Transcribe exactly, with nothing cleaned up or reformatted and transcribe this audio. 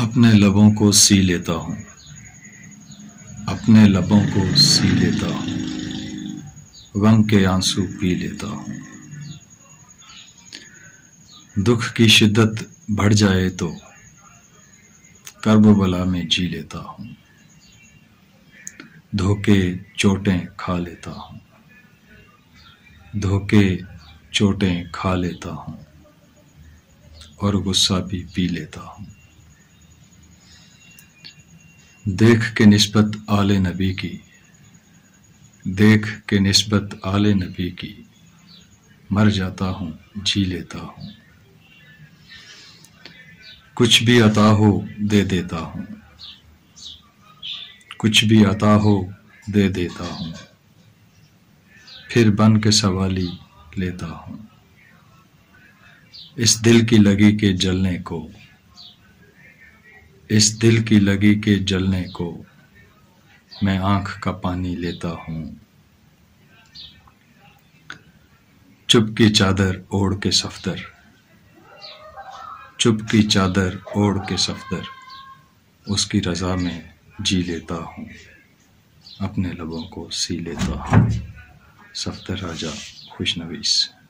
اپنے لبوں کو سی لیتا ہوں، اپنے لبوں کو سی لیتا ہوں، غم کے آنسو پی لیتا ہوں۔ دکھ کی شدت بڑھ جائے تو کرب و بلا میں جی لیتا ہوں، دھوکے چوٹیں کھا لیتا ہوں، دھوکے چوٹیں کھا لیتا ہوں اور غصہ بھی پی لیتا ہوں۔ دیکھ کے نسبت آل نبی کی، دیکھ کے نسبت آل نبی کی، مر جاتا ہوں جی لیتا ہوں۔ کچھ بھی عطا ہو دے دیتا ہوں، کچھ بھی عطا ہو دے دیتا ہوں، پھر بن کے سوالی لیتا ہوں۔ اس دل کی لگی کے جلنے کو، اس دل کی لگی کے جلنے کو میں آنکھ کا پانی لیتا ہوں۔ چپ کی چادر اوڑھ کے صفدر، چپ کی چادر اوڑھ کے صفدر، اس کی رضا میں جی لیتا ہوں، اپنے لبوں کو سی لیتا ہوں۔ صفدر راجہ خوش نویس۔